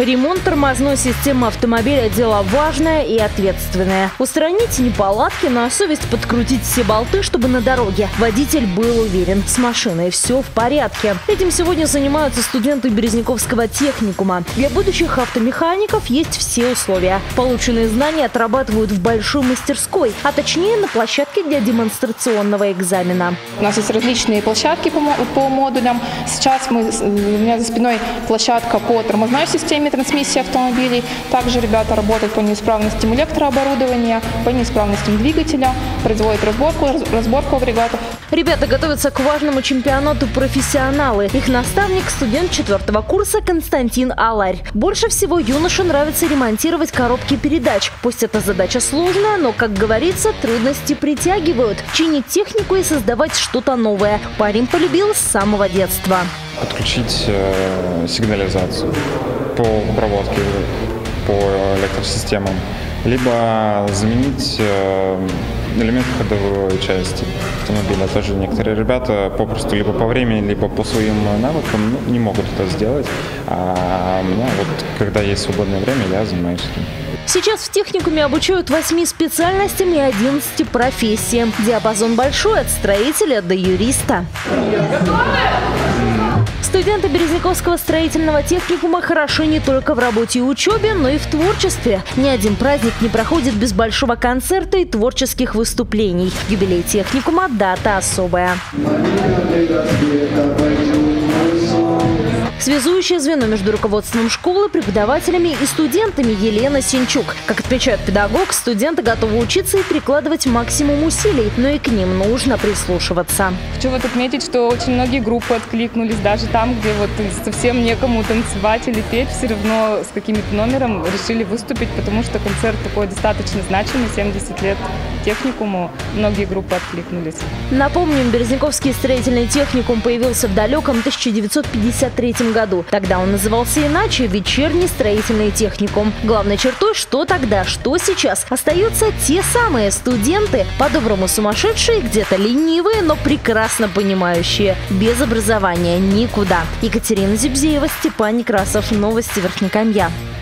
Ремонт тормозной системы автомобиля – дело важное и ответственное. Устранить неполадки, на совесть подкрутить все болты, чтобы на дороге водитель был уверен – с машиной все в порядке. Этим сегодня занимаются студенты Березняковского техникума. Для будущих автомехаников есть все условия. Полученные знания отрабатывают в большой мастерской, а точнее на площадке для демонстрационного экзамена. У нас есть различные площадки по модулям. Сейчас у меня за спиной площадка по тормозной системе трансмиссии автомобилей. Также ребята работают по неисправностям электрооборудования, по неисправностям двигателя, производят разборку агрегатов. Ребята готовятся к важному чемпионату профессионалы. Их наставник – студент 4-го курса Константин Аларь. Больше всего юноше нравится ремонтировать коробки передач. Пусть эта задача сложная, но, как говорится, трудности притягивают. Чинить технику и создавать что-то новое парень полюбил с самого детства. Отключить сигнализацию по проводке, по электросистемам, либо заменить элементы ходовой части автомобиля. Тоже некоторые ребята попросту либо по времени, либо по своим навыкам не могут это сделать. А у меня вот, когда есть свободное время, я занимаюсь этим. Сейчас в техникуме обучают 8 специальностям и 11 профессиям. Диапазон большой – от строителя до юриста. Студенты Березняковского строительного техникума хороши не только в работе и учебе, но и в творчестве. Ни один праздник не проходит без большого концерта и творческих выступлений. Юбилей техникума – дата особая. Связующее звено между руководством школы, преподавателями и студентами Елена Синчук. Как отмечает педагог, студенты готовы учиться и прикладывать максимум усилий, но и к ним нужно прислушиваться. Хочу вот отметить, что очень многие группы откликнулись, даже там, где вот совсем некому танцевать или петь, все равно с каким-то номером решили выступить, потому что концерт такой достаточно значимый, 70 лет техникуму, многие группы откликнулись. Напомним, Березняковский строительный техникум появился в далеком 1953 году. Тогда он назывался иначе – вечерний строительный техникум. Главной чертой, что тогда, что сейчас, остаются те самые студенты, по-доброму сумасшедшие, где-то ленивые, но прекрасно понимающие. Без образования никуда. Екатерина Зюбзеева, Степан Некрасов. Новости Верхнекамья.